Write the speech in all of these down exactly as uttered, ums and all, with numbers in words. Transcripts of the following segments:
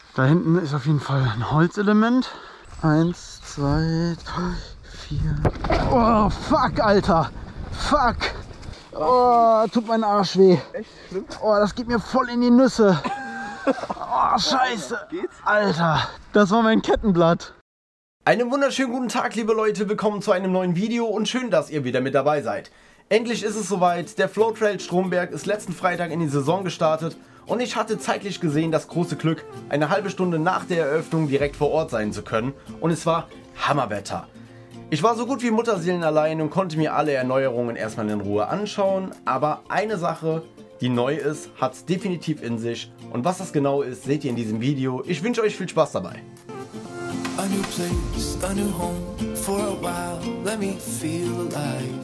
Da hinten ist auf jeden Fall ein Holzelement. Eins, zwei, drei, vier. Oh, fuck, Alter. Fuck. Oh, tut mein Arsch weh. Echt schlimm? Oh, das geht mir voll in die Nüsse. Oh, scheiße. Alter, das war mein Kettenblatt. Einen wunderschönen guten Tag, liebe Leute. Willkommen zu einem neuen Video und schön, dass ihr wieder mit dabei seid. Endlich ist es soweit. Der Flow-Trail Stromberg ist letzten Freitag in die Saison gestartet und ich hatte zeitlich gesehen das große Glück, eine halbe Stunde nach der Eröffnung direkt vor Ort sein zu können, und es war Hammerwetter. Ich war so gut wie Mutterseelen allein und konnte mir alle Erneuerungen erstmal in Ruhe anschauen, aber eine Sache, die neu ist, hat es definitiv in sich, und was das genau ist, seht ihr in diesem Video. Ich wünsche euch viel Spaß dabei. A new place, a new home, for a while, let me feel alive.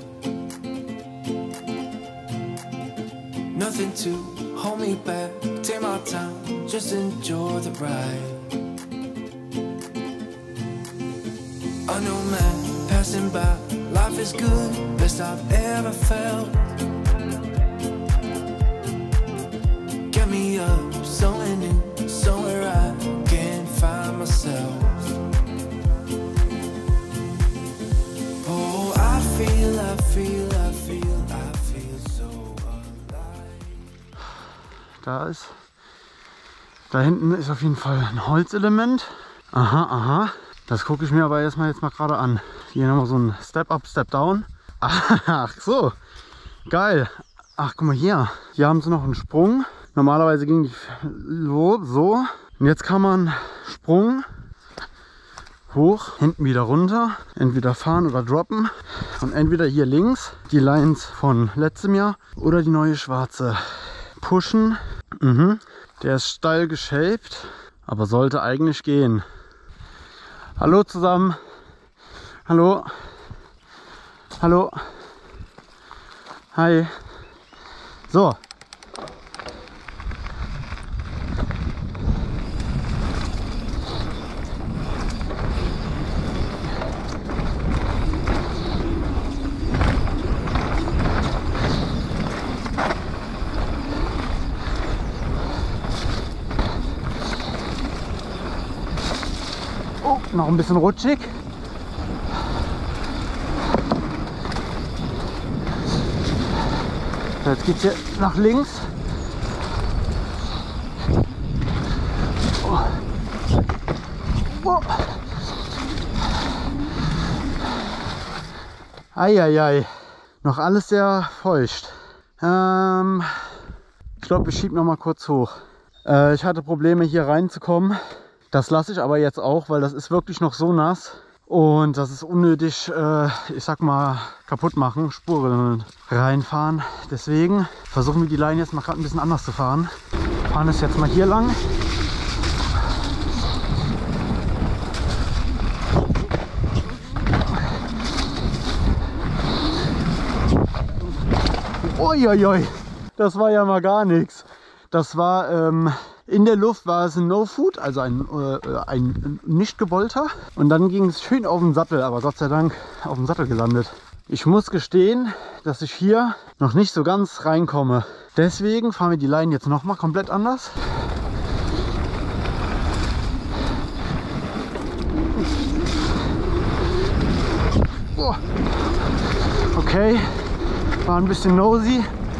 Nothing to hold me back, take my time, just enjoy the ride. A new man passing by, life is good, best I've ever felt. Get me up, somewhere new, somewhere I can find myself. Oh, I feel, I feel, I feel, I feel so alive. Da ist, da hinten ist auf jeden Fall ein Holzelement. Aha, aha. Das gucke ich mir aber erstmal jetzt mal gerade an. Hier haben wir so ein Step Up, Step Down. Ach so, geil. Ach, guck mal hier. Hier haben sie noch einen Sprung. Normalerweise ging die so, so. Und jetzt kann man Sprung hoch, hinten wieder runter, entweder fahren oder droppen. Und entweder hier links die Lines von letztem Jahr oder die neue schwarze. Pushen. Mhm. Der ist steil geshaped, aber sollte eigentlich gehen. Hallo zusammen. Hallo. Hallo. Hi. So. Oh, noch ein bisschen rutschig. Jetzt geht es hier nach links. Oh. Oh. Eieiei. Noch alles sehr feucht. Ähm, ich glaube, ich schiebe noch mal kurz hoch. Äh, ich hatte Probleme hier reinzukommen. Das lasse ich aber jetzt auch, weil das ist wirklich noch so nass. Und das ist unnötig, äh, ich sag mal, kaputt machen, Spuren reinfahren. Deswegen versuchen wir die Line jetzt mal gerade ein bisschen anders zu fahren. Fahren es jetzt mal hier lang. Uiuiui, das war ja mal gar nichts. Das war, ähm, in der Luft war es ein No-Food, also ein, äh, ein Nicht-Gebolter. Und dann ging es schön auf den Sattel, aber Gott sei Dank auf dem Sattel gelandet. Ich muss gestehen, dass ich hier noch nicht so ganz reinkomme. Deswegen fahren wir die Line jetzt noch mal komplett anders. Oh. Okay, war ein bisschen nosy.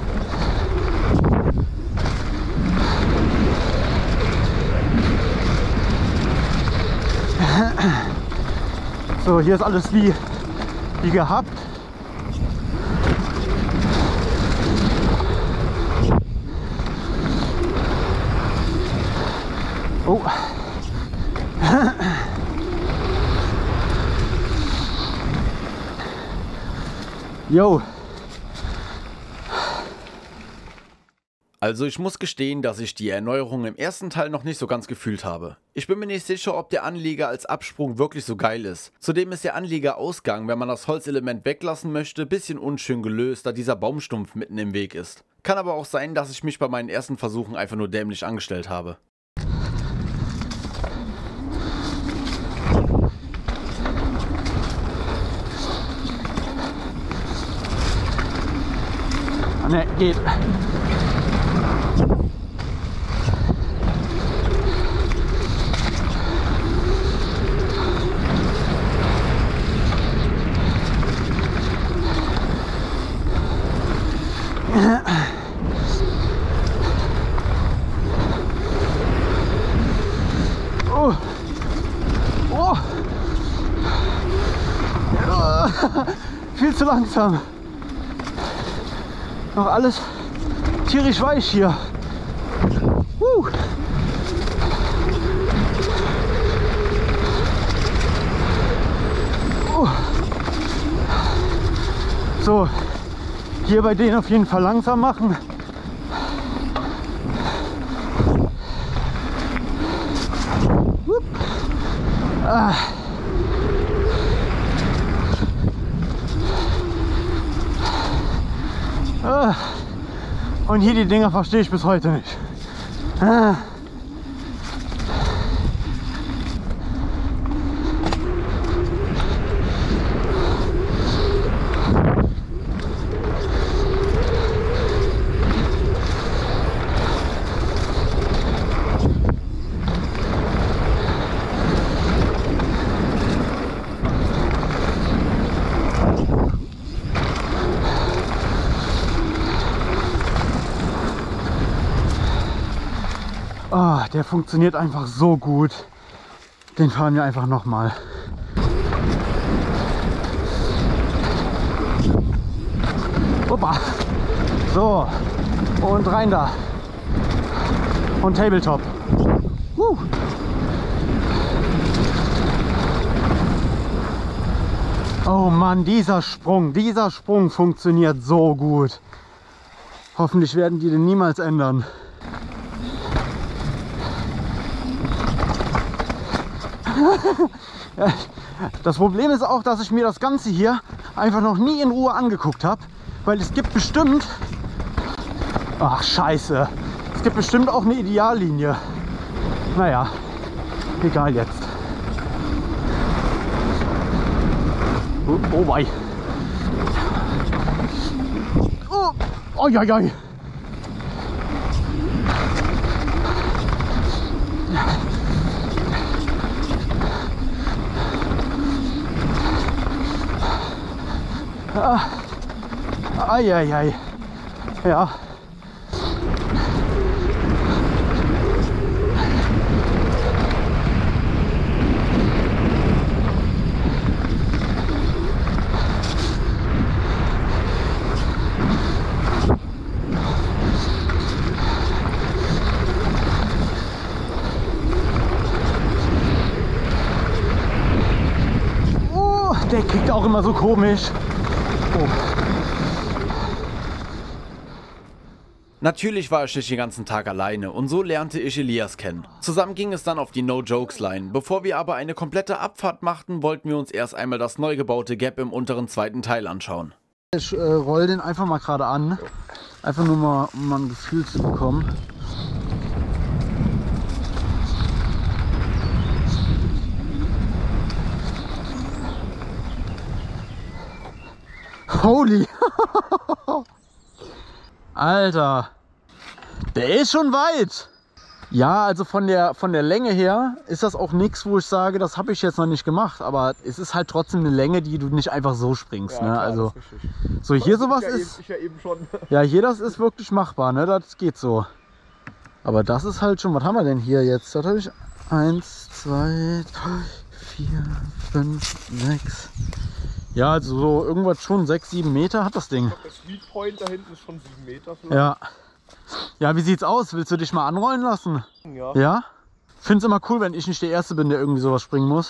So, hier ist alles wie, wie gehabt. Oh. Jo. Also ich muss gestehen, dass ich die Erneuerung im ersten Teil noch nicht so ganz gefühlt habe. Ich bin mir nicht sicher, ob der Anlieger als Absprung wirklich so geil ist. Zudem ist der Anliegerausgang, wenn man das Holzelement weglassen möchte, ein bisschen unschön gelöst, da dieser Baumstumpf mitten im Weg ist. Kann aber auch sein, dass ich mich bei meinen ersten Versuchen einfach nur dämlich angestellt habe. Ah, ne, geht. viel zu langsam. Noch alles tierisch weich hier. Uh. Uh. So, hier bei denen auf jeden Fall langsam machen. Uh. Ah. Ah. Und hier die Dinger verstehe ich bis heute nicht. Ah. Oh, der funktioniert einfach so gut. Den fahren wir einfach nochmal. Opa. So. Und rein da. Und Tabletop. Uh. Oh Mann, dieser Sprung, dieser Sprung funktioniert so gut. Hoffentlich werden die den niemals ändern. Das Problem ist auch, dass ich mir das Ganze hier einfach noch nie in Ruhe angeguckt habe, weil es gibt bestimmt, ach scheiße, es gibt bestimmt auch eine Ideallinie. Naja, egal jetzt. Oh, oh wei. Oh, oh ja, ja. Ah, ai, ai, ai. Ja. Oh, der kickt auch immer so komisch. Oh. Natürlich war ich nicht den ganzen Tag alleine und so lernte ich Elias kennen. Zusammen ging es dann auf die No-Jokes-Line. Bevor wir aber eine komplette Abfahrt machten, wollten wir uns erst einmal das neu gebaute Gap im unteren zweiten Teil anschauen. Ich äh, roll den einfach mal gerade an. Einfach nur mal, um mal ein Gefühl zu bekommen. Holy! Alter! Der ist schon weit! Ja, also von der, von der Länge her ist das auch nichts, wo ich sage, das habe ich jetzt noch nicht gemacht. Aber es ist halt trotzdem eine Länge, die du nicht einfach so springst. Ja, ne? Klar, also so hier sowas ja ist. Eben, ich ja, eben schon. Ja, hier das ist wirklich machbar, ne? Das geht so. Aber das ist halt schon. Was haben wir denn hier jetzt? Das habe ich eins, zwei, drei, vier, fünf, sechs. Ja, also so irgendwas schon sechs, sieben Meter hat das Ding. Der Sweet Point da hinten ist schon sieben Meter vielleicht. Ja. Ja, wie sieht's aus? Willst du dich mal anrollen lassen? Ja. Ja? Find's immer cool, wenn ich nicht der Erste bin, der irgendwie sowas springen muss.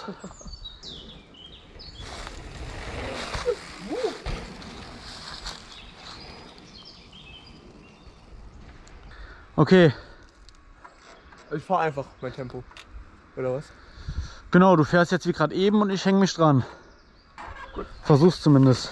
Okay. Ich fahre einfach mein Tempo. Oder was? Genau, du fährst jetzt wie gerade eben und ich hänge mich dran. Gut. Versuch's zumindest.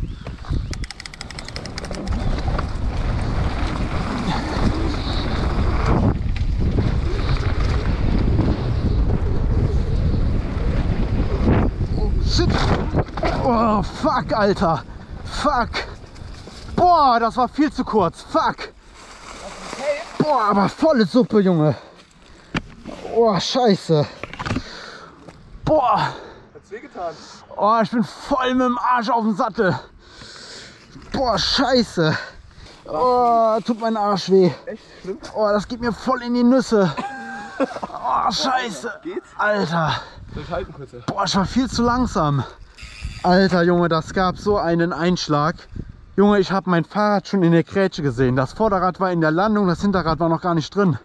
Shit. Oh, fuck, Alter. Fuck. Boah, das war viel zu kurz. Fuck. Boah, aber volle Suppe, Junge. Oh, scheiße. Boah. Hat's wehgetan? Oh, ich bin voll mit dem Arsch auf dem Sattel. Boah, scheiße. Oh, tut mein Arsch weh. Echt schlimm? Oh, das geht mir voll in die Nüsse. Oh, scheiße. Geht's? Alter. Soll ich halten kurz? Boah, ich war viel zu langsam. Alter Junge, das gab so einen Einschlag. Junge, ich habe mein Fahrrad schon in der Grätsche gesehen. Das Vorderrad war in der Landung, das Hinterrad war noch gar nicht drin.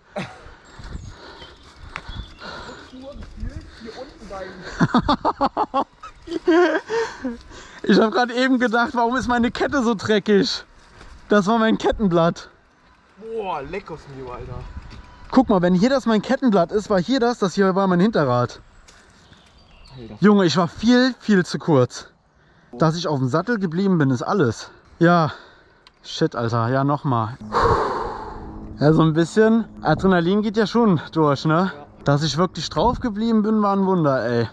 Ich habe gerade eben gedacht, warum ist meine Kette so dreckig? Das war mein Kettenblatt. Boah, lecker Mio, Alter. Guck mal, wenn hier das mein Kettenblatt ist, war hier das, das hier war mein Hinterrad. Alter. Junge, ich war viel, viel zu kurz. Dass ich auf dem Sattel geblieben bin, ist alles. Ja, shit, Alter, ja, nochmal. Ja, so ein bisschen Adrenalin geht ja schon durch, ne? Ja. Dass ich wirklich drauf geblieben bin, war ein Wunder, ey.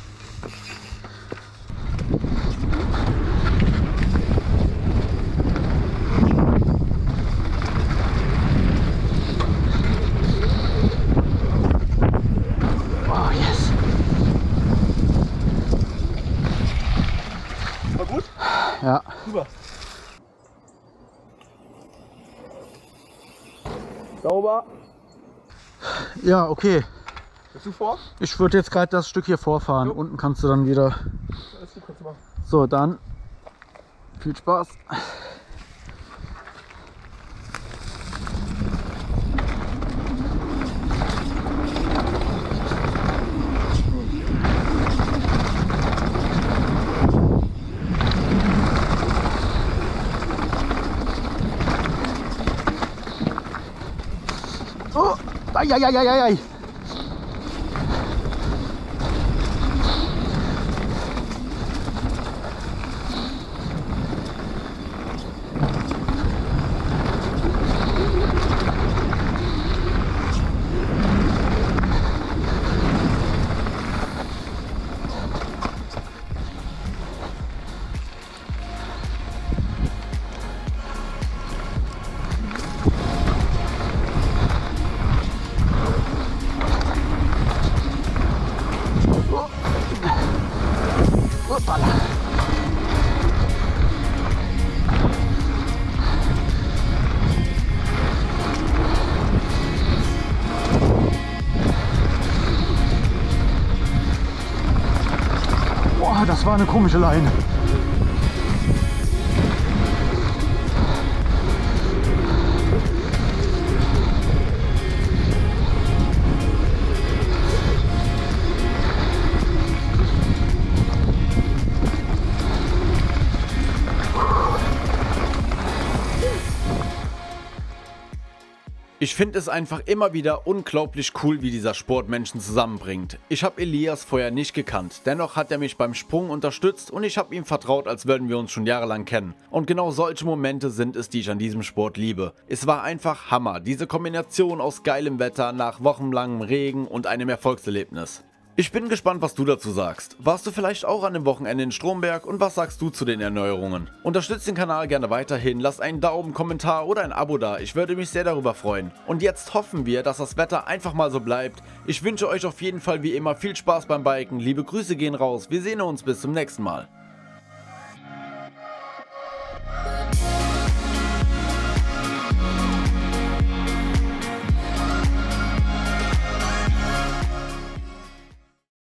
Oh, yes. War gut? Ja. Super. Sauber. Ja, okay. Bist du vor? Ich würde jetzt gerade das Stück hier vorfahren. Jo. Unten kannst du dann wieder. Alles gut, kannst du machen. So, dann viel Spaß. Oh, ai, ai, ai, ai, ai. Hoppala. Boah, das war eine komische Leine. Ich finde es einfach immer wieder unglaublich cool, wie dieser Sport Menschen zusammenbringt. Ich habe Elias vorher nicht gekannt, dennoch hat er mich beim Sprung unterstützt und ich habe ihm vertraut, als würden wir uns schon jahrelang kennen. Und genau solche Momente sind es, die ich an diesem Sport liebe. Es war einfach Hammer, diese Kombination aus geilem Wetter nach wochenlangem Regen und einem Erfolgserlebnis. Ich bin gespannt, was du dazu sagst. Warst du vielleicht auch an dem Wochenende in Stromberg und was sagst du zu den Erneuerungen? Unterstützt den Kanal gerne weiterhin, lasst einen Daumen, Kommentar oder ein Abo da, ich würde mich sehr darüber freuen. Und jetzt hoffen wir, dass das Wetter einfach mal so bleibt. Ich wünsche euch auf jeden Fall wie immer viel Spaß beim Biken, liebe Grüße gehen raus, wir sehen uns bis zum nächsten Mal.